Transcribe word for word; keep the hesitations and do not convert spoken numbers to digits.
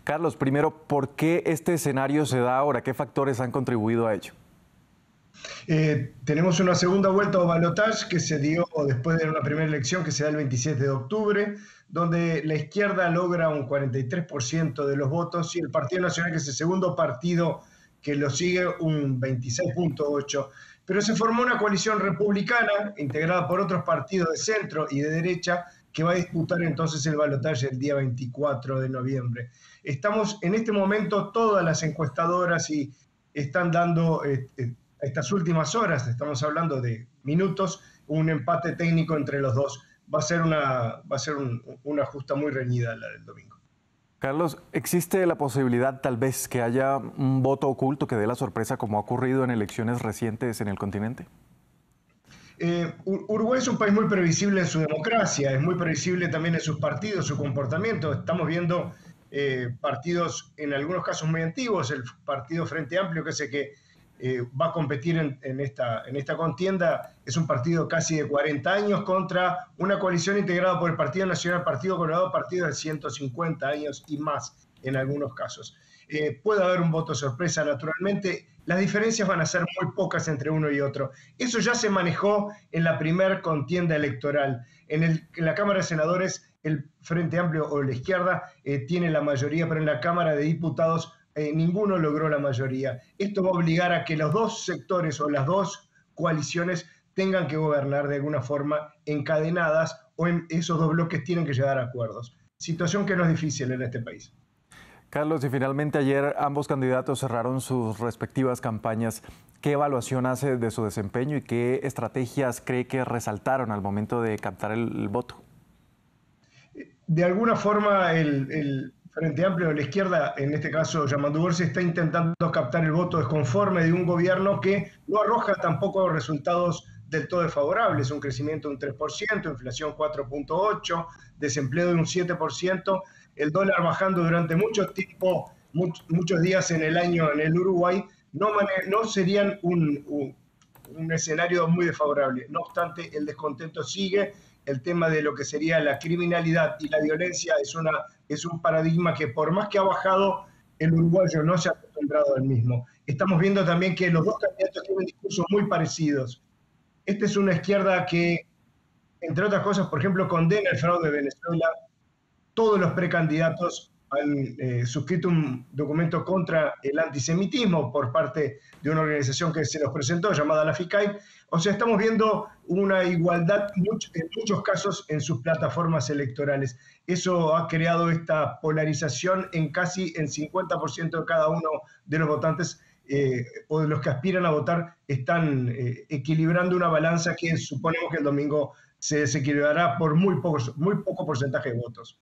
Carlos, primero, ¿por qué este escenario se da ahora? ¿Qué factores han contribuido a ello? Eh, tenemos una segunda vuelta o balotaje que se dio después de una primera elección que se da el veintisiete de octubre, donde la izquierda logra un cuarenta y tres por ciento de los votos y el Partido Nacional, que es el segundo partido que lo sigue, un veintiséis punto ocho por ciento. Pero se formó una coalición republicana integrada por otros partidos de centro y de derecha que va a disputar entonces el balotaje el día veinticuatro de noviembre. Estamos en este momento, todas las encuestadoras y están dando eh, eh, estas últimas horas, estamos hablando de minutos, un empate técnico entre los dos. Va a ser una, va a ser un, una justa muy reñida la del domingo. Carlos, ¿existe la posibilidad tal vez que haya un voto oculto que dé la sorpresa como ha ocurrido en elecciones recientes en el continente? Eh, Uruguay es un país muy previsible en su democracia, es muy previsible también en sus partidos, su comportamiento. Estamos viendo eh, partidos en algunos casos muy antiguos, el partido Frente Amplio, que es el que eh, va a competir en, en, esta, en esta contienda, es un partido casi de cuarenta años contra una coalición integrada por el Partido Nacional, Partido Colorado, partido de ciento cincuenta años y más en algunos casos. Eh, puede haber un voto sorpresa, naturalmente. Las diferencias van a ser muy pocas entre uno y otro. Eso ya se manejó en la primera contienda electoral. En, el, en la Cámara de Senadores, el Frente Amplio o la izquierda eh, tiene la mayoría, pero en la Cámara de Diputados eh, ninguno logró la mayoría. Esto va a obligar a que los dos sectores o las dos coaliciones tengan que gobernar de alguna forma encadenadas, o en esos dos bloques tienen que llegar a acuerdos. Situación que no es difícil en este país. Carlos, y finalmente ayer ambos candidatos cerraron sus respectivas campañas. ¿Qué evaluación hace de su desempeño y qué estrategias cree que resaltaron al momento de captar el, el voto? De alguna forma, el, el Frente Amplio de la izquierda, en este caso Yamandu Orsi, está intentando captar el voto desconforme de un gobierno que no arroja tampoco resultados del todo desfavorables, un crecimiento de un tres por ciento, inflación cuatro punto ocho por ciento, desempleo de un siete por ciento, el dólar bajando durante mucho tiempo, much, muchos días en el año en el Uruguay, no, no serían un, un, un escenario muy desfavorable. No obstante, el descontento sigue. El tema de lo que sería la criminalidad y la violencia es, una, es un paradigma que, por más que ha bajado, el uruguayo no se ha acostumbrado al mismo. Estamos viendo también que los dos candidatos tienen discursos muy parecidos. Esta es una izquierda que, entre otras cosas, por ejemplo, condena el fraude de Venezuela. Todos los precandidatos han eh, suscrito un documento contra el antisemitismo por parte de una organización que se los presentó, llamada la FICAI. O sea, estamos viendo una igualdad much, en muchos casos en sus plataformas electorales. Eso ha creado esta polarización en casi el cincuenta por ciento de cada uno de los votantes eh, o de los que aspiran a votar, están eh, equilibrando una balanza que suponemos que el domingo se desequilibrará por muy, pocos, muy poco porcentaje de votos.